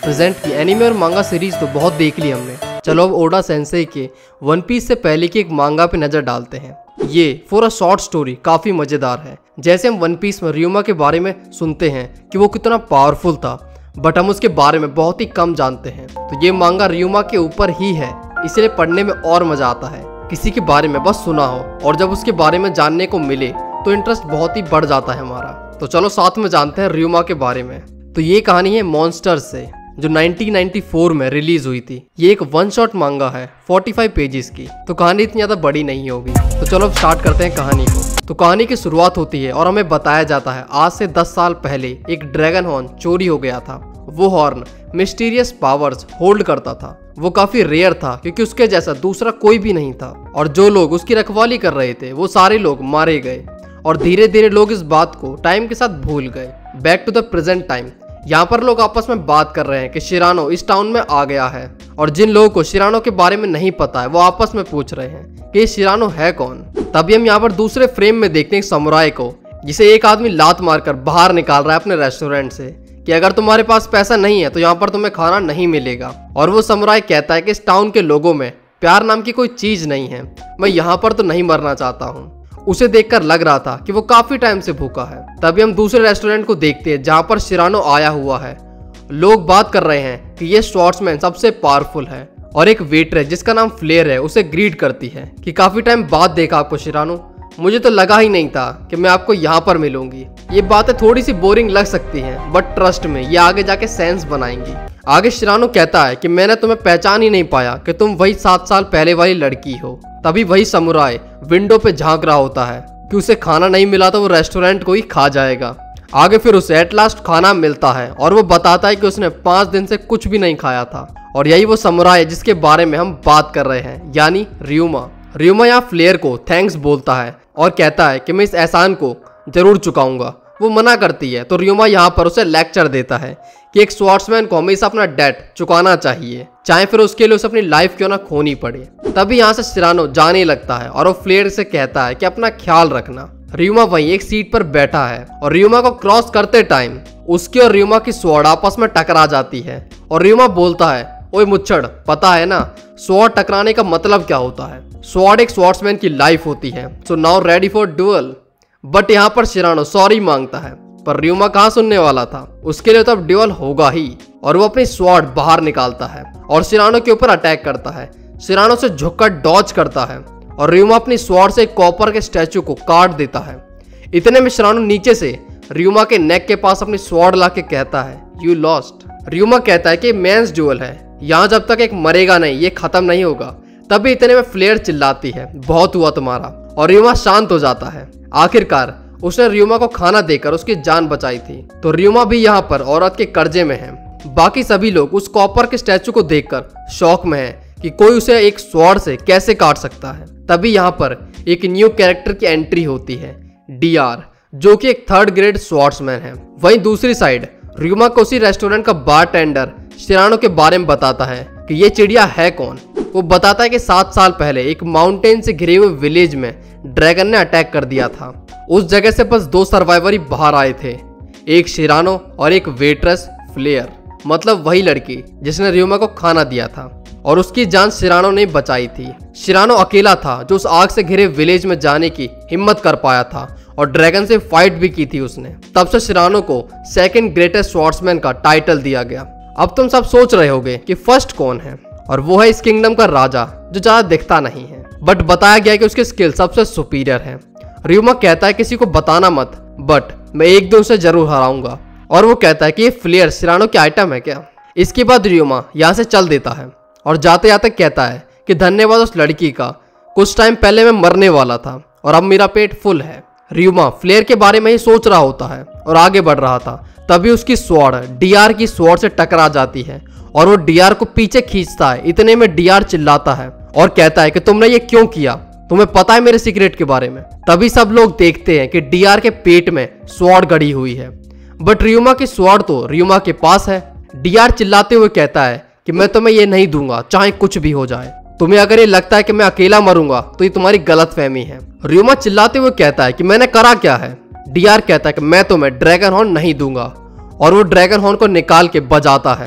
Present की anime और मांगा सीरीज तो बहुत देख ली हमने। चलो अब ओडा सेंसेई के वन पीस से पहले की एक मांगा पे नजर डालते हैं। ये फॉर अ शॉर्ट स्टोरी काफी मजेदार है। जैसे हम वन पीस में रियुमा के बारे में सुनते हैं कि वो कितना पावरफुल था, बट हम उसके बारे में बहुत ही कम जानते हैं। तो ये मांगा रियुमा के ऊपर ही है, इसलिए पढ़ने में और मजा आता है। किसी के बारे में बस सुना हो और जब उसके बारे में जानने को मिले तो इंटरेस्ट बहुत ही बढ़ जाता है हमारा। तो चलो साथ में जानते हैं रियुमा के बारे में। तो ये कहानी है मॉन्स्टर्स से, जो 1994 में रिलीज हुई थी। ये एक वन शॉट मांगा है 45 पेजेस की, तो कहानी इतनी ज्यादा बड़ी नहीं होगी। तो चलो अब स्टार्ट करते हैं कहानी को। तो कहानी की शुरुआत होती है और हमें बताया जाता है आज से 10 साल पहले एक ड्रैगन हॉर्न चोरी हो गया था। वो हॉर्न मिस्टीरियस पावर्स होल्ड करता था। वो काफी रेयर था क्योंकि उसके जैसा दूसरा कोई भी नहीं था, और जो लोग उसकी रखवाली कर रहे थे वो सारे लोग मारे गए। और धीरे धीरे लोग इस बात को टाइम के साथ भूल गए। Back to the present time. यहाँ पर लोग आपस में बात कर रहे हैं कि शिरानो इस टाउन में आ गया है, और जिन लोगों को शिरानो के बारे में नहीं पता है वो आपस में पूछ रहे हैं कि ये शिरानो है कौन। तभी हम यहाँ पर दूसरे फ्रेम में देखते हैं समुराई को, जिसे एक आदमी लात मारकर बाहर निकाल रहा है अपने रेस्टोरेंट से कि अगर तुम्हारे पास पैसा नहीं है तो यहाँ पर तुम्हें खाना नहीं मिलेगा। और वो समुराई कहता है कि इस टाउन के लोगों में प्यार नाम की कोई चीज नहीं है, मैं यहाँ पर तो नहीं मरना चाहता हूँ। उसे देखकर लग रहा था कि वो काफी टाइम से भूखा है। तभी हम दूसरे रेस्टोरेंट को देखते हैं जहाँ पर शिरानो आया हुआ है। लोग बात कर रहे हैं कि ये स्वॉर्ड्समैन सबसे पावरफुल है, और एक वेट्रेस जिसका नाम फ्लेयर है उसे ग्रीट करती है कि काफी टाइम बाद देखा आपको शिरानो, मुझे तो लगा ही नहीं था कि मैं आपको यहाँ पर मिलूंगी। ये बातें थोड़ी सी बोरिंग लग सकती हैं, बट ट्रस्ट में ये आगे जाके सेंस बनाएंगी। आगे शिरानो कहता है कि मैंने तुम्हें पहचान ही नहीं पाया कि तुम वही 7 साल पहले वाली लड़की हो। तभी वही समुराई विंडो पे झांक रहा होता है कि उसे खाना नहीं मिला तो वो रेस्टोरेंट को ही खा जाएगा। आगे फिर उसे एट लास्ट खाना मिलता है और वो बताता है कि उसने 5 दिन से कुछ भी नहीं खाया था। और यही वो समुराई है जिसके बारे में हम बात कर रहे हैं, यानी रियुमा। रियुमा यहाँ फ्लेयर को थैंक्स बोलता है और कहता है कि मैं इस एहसान को जरूर चुकाऊंगा। वो मना करती है तो रियुमा यहाँ पर उसे लेक्चर देता है कि एक स्वॉर्ड्समैन को हमेशा अपना डेट चुकाना चाहिए, चाहे फिर उसके लिए उसे अपनी लाइफ क्यों ना खोनी पड़े। तभी यहाँ से शिरानो जाने लगता है और वो फ्लेयर से कहता है कि अपना ख्याल रखना। रियुमा वहीं एक सीट पर बैठा है और रियुमा को क्रॉस करते टाइम उसकी और रियुमा की स्वॉर्ड आपस में टकरा जाती है। और रियुमा बोलता है, ओए मुच्छड़, पता है ना स्वॉर्ड टकराने का मतलब क्या होता है? स्वॉर्ड एक स्वॉर्ड्समैन की लाइफ होती है। So now ready for duel. But यहाँ पर शिरानो सॉरी मांगता है, पर रियुमा कहाँ सुनने वाला था। उसके लिए तो अब ड्यूअल होगा ही। और वो अपनी स्वॉर्ड बाहर निकालता है और शिरानो के ऊपर अटैक करता है। शिरानो से झुककर डॉज करता है और रियुमा अपनी स्वॉर्ड से एक कॉपर के स्टैचू को काट देता है। इतने में शिरानो नीचे से रियुमा के नेक के पास अपनी स्वॉर्ड लाके कहता है, यू लॉस्ट। रियुमा कहता है कि मेंस ड्यूअल है, यहाँ जब तक एक मरेगा नहीं ये खत्म नहीं होगा। तभी इतने में फ्लेयर चिल्लाती है, बहुत हुआ तुम्हारा, और रियुमा शांत हो जाता है। आखिरकार उसने रियुमा को खाना देकर उसकी जान बचाई थी। तो रियुमा भी यहाँ पर औरत के कर्जे में है। बाकी सभी लोग उस कॉपर के स्टैचू को देखकर शॉक में है कि कोई उसे एक स्वॉर्ड से कैसे काट सकता है। तभी यहाँ पर एक न्यू कैरेक्टर की एंट्री होती है, डीआर, जो कि एक 3rd ग्रेड स्वॉर्ड्समैन है। वहीं दूसरी साइड रियुमा को उसी रेस्टोरेंट का बारटेंडर शिरानो के बारे में बताता है कि ये चिड़िया है कौन। वो बताता है कि 7 साल पहले एक माउंटेन से घिरे हुए विलेज में ड्रैगन ने अटैक कर दिया था। उस जगह से बस 2 सर्वाइवर ही बाहर आए थे, एक शिरानो और एक वेट्रेस फ्लेयर, मतलब वही लड़की जिसने रियुमा को खाना दिया था। और उसकी जान शिरानो ने बचाई थी। शिरानो अकेला था जो उस आग से घिरे विलेज में जाने की हिम्मत कर पाया था, और ड्रैगन से फाइट भी की थी उसने। तब से शिरानो को 2nd ग्रेटेस्ट स्वॉर्ड्समैन का टाइटल दिया गया। अब तुम सब सोच रहे होगे कि फर्स्ट कौन है, और वो है इस किंगडम का राजा, जो ज्यादा दिखता नहीं है, बट बताया गया कि उसकी स्किल सबसे सुपीरियर है। रियुमा कहता है किसी को बताना मत, बट मैं एक दिन उसे जरूर हराऊंगा। और वो कहता है कि ये फ्लेयर शिरानो की आइटम है क्या। इसके बाद रियुमा यहाँ से चल देता है और जाते जाते कहता है कि धन्यवाद उस लड़की का, कुछ टाइम पहले मैं मरने वाला था और अब मेरा पेट फुल है। रियुमा फ्लेयर के बारे में ही सोच रहा होता है और आगे बढ़ रहा था। तभी उसकी स्वॉर्ड डीआर की स्वॉर्ड से टकरा जाती है और वो डीआर को पीछे खींचता है। इतने में डीआर चिल्लाता है और कहता है कि तुमने ये क्यों किया, तुम्हें पता है मेरे सीक्रेट के बारे में। तभी सब लोग देखते हैं कि डीआर के पेट में स्वॉर्ड गड़ी हुई है, बट रियुमा की स्वॉर्ड तो रियुमा के पास है। डीआर चिल्लाते हुए कहता है कि मैं तुम्हें ये नहीं दूंगा, चाहे कुछ भी हो जाए। तुम्हें अगर ये लगता है कि मैं अकेला मरूंगा तो ये तुम्हारी गलतफहमी है। रियुमा चिल्लाते हुए कहता है कि मैंने करा क्या है। डीआर कहता है कि मैं तुम्हें ड्रैगन हॉर्न नहीं दूंगा, और वो ड्रैगन हॉर्न को निकाल के बजाता है।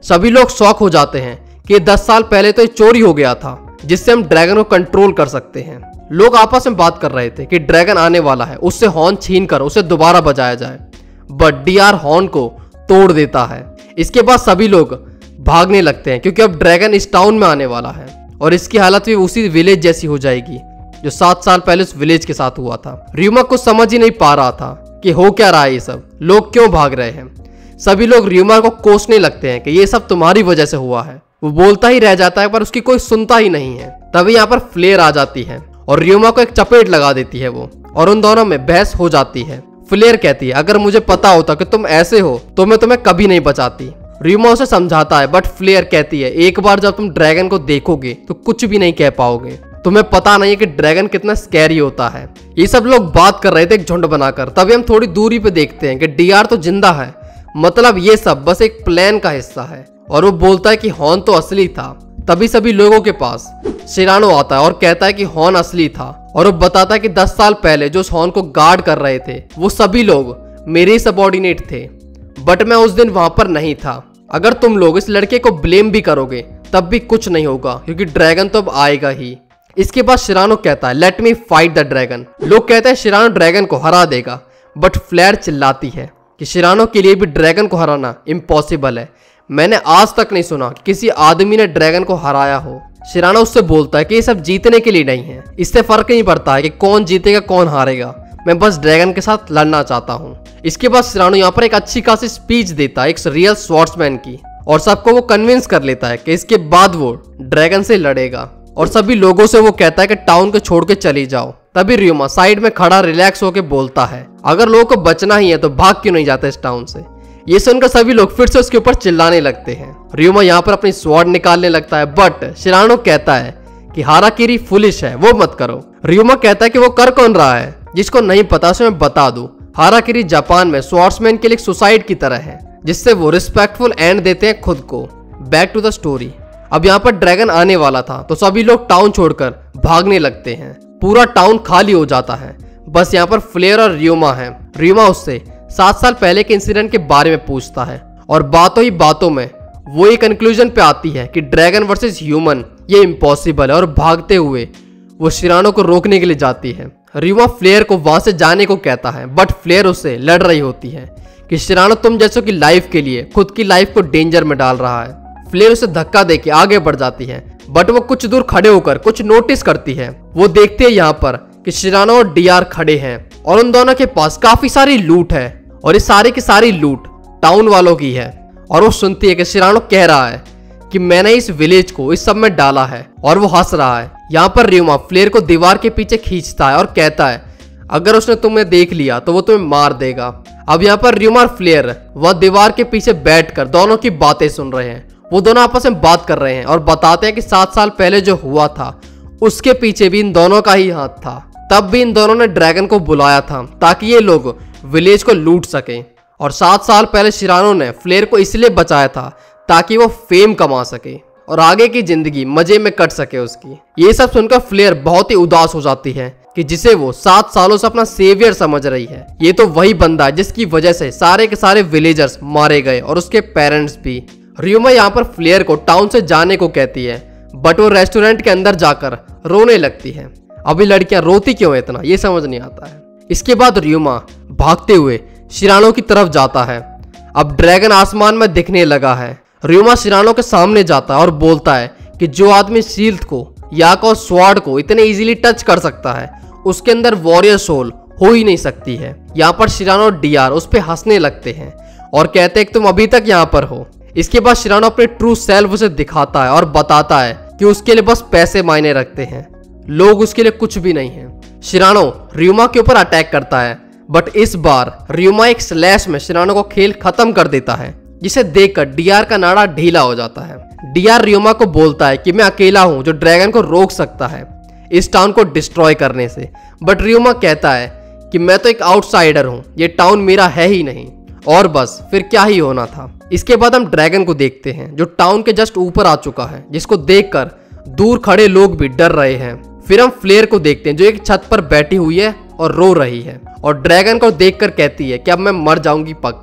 सभी लोग शॉक हो जाते हैं कि 10 साल पहले तो ये चोरी हो गया था जिससे हम ड्रैगन को कंट्रोल कर सकते हैं। लोग आपस में बात कर रहे थे कि ड्रैगन आने वाला है, उससे हॉर्न छीन कर उसे दोबारा बजाया जाए, बट डीआर हॉर्न को तोड़ देता है। इसके बाद सभी लोग भागने लगते हैं क्योंकि अब ड्रैगन इस टाउन में आने वाला है और इसकी हालत भी उसी विलेज जैसी हो जाएगी जो 7 साल पहले उस विलेज के साथ हुआ था। र्यूमा कुछ समझ ही नहीं पा रहा था कि हो क्या रहा है, ये सब लोग क्यों भाग रहे हैं। सभी लोग र्यूमा को कोसने लगते हैं कि ये सब तुम्हारी वजह से हुआ है। वो बोलता ही रह जाता है पर उसकी कोई सुनता ही नहीं है। तभी यहाँ पर फ्लेयर आ जाती है और र्यूमा को एक चपेट लगा देती है वो, और उन दोनों में बहस हो जाती है। फ्लेयर कहती है अगर मुझे पता होता कि तुम ऐसे हो तो मैं तुम्हें कभी नहीं बचाती। र्यूमा उसे समझाता है बट फ्लेयर कहती है एक बार जब तुम ड्रैगन को देखोगे तो कुछ भी नहीं कह पाओगे। तुम्हें पता नहीं है कि ड्रैगन कितना स्कैरी होता है। ये सब लोग बात कर रहे थे एक झुंड बनाकर। तभी हम थोड़ी दूरी पे देखते हैं कि डीआर तो जिंदा है, मतलब ये सब बस एक प्लान का हिस्सा है। और वो बोलता है कि हॉर्न तो असली था। तभी सभी लोगों के पास सिरानो आता है और कहता है कि हॉर्न असली था, और वो बताता है कि 10 साल पहले जो उस हॉर्न को गार्ड कर रहे थे वो सभी लोग मेरे सबॉर्डिनेट थे, बट मैं उस दिन वहां पर नहीं था। अगर तुम लोग इस लड़के को ब्लेम भी करोगे तब भी कुछ नहीं होगा क्योंकि ड्रैगन तो अब आएगा ही। इसके बाद शिरानो कहता है let me fight the dragon. लोग कहते हैं शिरानो ड्रैगन को हरा देगा, बट फ्लेयर चिल्लाती है कि शिरानो के लिए भी ड्रैगन को हराना इम्पॉसिबल है। मैंने आज तक नहीं सुना कि किसी आदमी ने ड्रैगन को हराया हो। शिरानो उससे बोलता है कि ये सब जीतने के लिए नहीं है, इससे फर्क नहीं पड़ता है कि कौन जीतेगा कौन हारेगा, मैं बस ड्रैगन के साथ लड़ना चाहता हूँ। इसके बाद शिरानो यहाँ पर एक अच्छी खासी स्पीच देता है एक रियल स्वॉर्ड्समैन की, और सबको वो कन्विंस कर लेता है कि इसके बाद वो ड्रैगन से लड़ेगा। और सभी लोगों से वो कहता है कि टाउन को छोड़ के चली जाओ। तभी र्यूमा साइड में खड़ा रिलैक्स होकर बोलता है अगर लोगों को बचना ही है तो भाग क्यों नहीं जाते इस टाउन से। ये सुनकर सभी लोग फिर से उसके ऊपर चिल्लाने लगते हैं। र्यूमा यहाँ पर अपनी स्वॉर्ड निकालने लगता है, बट शिरानो कहता है कि हाराकिरी फुलिश है, वो मत करो। र्यूमा कहता है कि वो कर कौन रहा है, जिसको नहीं पता उसे मैं बता दूं। हाराकिरी जापान में स्वॉर्ड्समैन के लिए सुसाइड की तरह है जिससे वो रिस्पेक्टफुल एंड देते हैं खुद को। Back to the story. अब यहाँ पर ड्रैगन आने वाला था तो सभी लोग टाउन छोड़कर भागने लगते हैं। पूरा टाउन खाली हो जाता है, बस यहाँ पर फ्लेयर और र्यूमा है। र्यूमा उससे 7 साल पहले के इंसिडेंट के बारे में पूछता है और बातों ही बातों में वो एक कंक्लूजन पे आती है कि ड्रैगन वर्सेस ह्यूमन ये इम्पॉसिबल है, और भागते हुए वो शिरानो को रोकने के लिए जाती है। र्यूमा फ्लेयर को वहां से जाने को कहता है, बट फ्लेयर उससे लड़ रही होती है कि शिरानो तुम जैसों की लाइफ के लिए खुद की लाइफ को डेंजर में डाल रहा है। फ्लेयर उसे धक्का देके आगे बढ़ जाती है, बट वो कुछ दूर खड़े होकर कुछ नोटिस करती है। वो देखते हैं यहाँ पर कि शिरानो और डीआर खड़े हैं और उन दोनों के पास काफी सारी लूट है, और ये सारी की सारी लूट टाउन वालों की है। और वो सुनती है कि शिरानो कह रहा है कि मैंने इस विलेज को इस सब में डाला है, और वो हंस रहा है। यहाँ पर र्यूमा फ्लेयर को दीवार के पीछे खींचता है और कहता है अगर उसने तुम्हें देख लिया तो वो तुम्हें मार देगा। अब यहाँ पर र्यूमा और फ्लेयर वह दीवार के पीछे बैठकर दोनों की बातें सुन रहे हैं। वो दोनों आपस में बात कर रहे हैं और बताते हैं कि 7 साल पहले जो हुआ था उसके पीछे भी इन दोनों का ही हाथ था। तब भी इन दोनों ने ड्रैगन को बुलाया था ताकि ये लोग विलेज को लूट सकें, और 7 साल पहले शिरानो ने फ्लेयर को इसलिए बचाया था ताकि वो फेम कमा सके और आगे की जिंदगी मजे में कट सके उसकी। ये सब सुनकर फ्लेयर बहुत ही उदास हो जाती है कि जिसे वो 7 सालों से अपना सेवियर समझ रही है, ये तो वही बंदा है जिसकी वजह से सारे के सारे विलेजर्स मारे गए और उसके पेरेंट्स भी। र्यूमा यहाँ पर फ्लेयर को टाउन से जाने को कहती है, बट वो रेस्टोरेंट के अंदर जाकर रोने लगती है। अभी लड़कियां रोती क्यों है इतना, ये समझ नहीं आता है। इसके बाद र्यूमा भागते हुए शिरानो की तरफ जाता है। अब ड्रैगन आसमान में दिखने लगा है। र्यूमा शिरानो के सामने जाता है और बोलता है कि जो आदमी शील्ड को याक और स्वॉर्ड को इतने इजीली टच कर सकता है उसके अंदर वॉरियर सोल हो ही नहीं सकती है। यहाँ पर शिरानो और डीआर उस पर हंसने लगते हैं और कहते हैं कि तुम अभी तक यहाँ पर हो। इसके बाद शिरानो अपने ट्रू सेल्फ उसे दिखाता है और बताता है कि उसके लिए बस पैसे मायने रखते हैं, लोग उसके लिए कुछ भी नहीं है। शिरानो र्यूमा के ऊपर अटैक करता है, बट इस बार र्यूमा एक स्लैश में शिरानो को खेल खत्म कर देता है, जिसे देखकर डीआर का नाड़ा ढीला हो जाता है। डीआर र्यूमा को बोलता है कि मैं अकेला हूं जो ड्रैगन को रोक सकता है इस टाउन को डिस्ट्रॉय करने से, बट र्यूमा कहता है कि मैं तो एक आउटसाइडर हूं, ये टाउन मेरा है ही नहीं, और बस फिर क्या ही होना था। इसके बाद हम ड्रैगन को देखते हैं जो टाउन के जस्ट ऊपर आ चुका है, जिसको देखकर दूर खड़े लोग भी डर रहे हैं। फिर हम फ्लेयर को देखते हैं जो एक छत पर बैठी हुई है और रो रही है, और ड्रैगन को देखकर कहती है कि अब मैं मर जाऊंगी पक्का।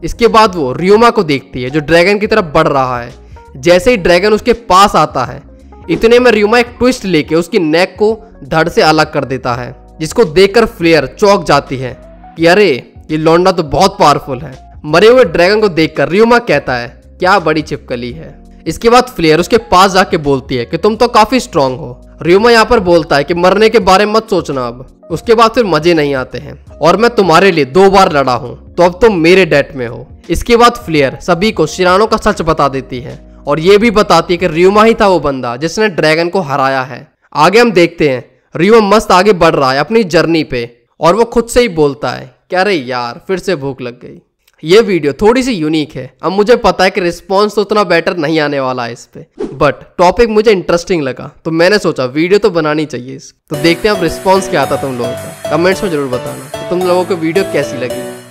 इसके बाद वो रियोमा को देखती है जो ड्रैगन की तरफ बढ़ रहा है। जैसे ही ड्रैगन उसके पास आता है, इतने में रियोमा एक ट्विस्ट लेके उसकी नेक को धड़ से अलग कर देता है, जिसको देखकर फ्लेयर चौंक जाती है कि अरे ये लौंडा तो बहुत पावरफुल है। मरे हुए ड्रैगन को देखकर रियोमा कहता है क्या बड़ी छिपकली है। इसके बाद फ्लेयर उसके पास जाके बोलती है कि तुम तो काफी स्ट्रांग हो। रियोमा यहाँ पर बोलता है कि मरने के बारे में मत सोचना अब। उसके बाद फिर मजे नहीं आते हैं और मैं तुम्हारे लिए 2 बार लड़ा हूँ, तो अब तुम मेरे डेट में हो। इसके बाद फ्लेयर सभी को शिरानो का सच बता देती है और ये भी बताती है कि रियोमा ही था वो बंदा जिसने ड्रैगन को हराया है। आगे हम देखते हैं रियोमा मस्त आगे बढ़ रहा है अपनी जर्नी पे और वो खुद से ही बोलता है कि अरे यार फिर से भूख लग गई। ये वीडियो थोड़ी सी यूनिक है। अब मुझे पता है कि रिस्पॉन्स तो उतना बेटर नहीं आने वाला है इस पे, बट टॉपिक मुझे इंटरेस्टिंग लगा तो मैंने सोचा वीडियो तो बनानी चाहिए। तो देखते हैं अब रिस्पॉन्स क्या आता तुम लोगों का। कमेंट्स में जरूर बताना तो तुम लोगों को वीडियो कैसी लगी।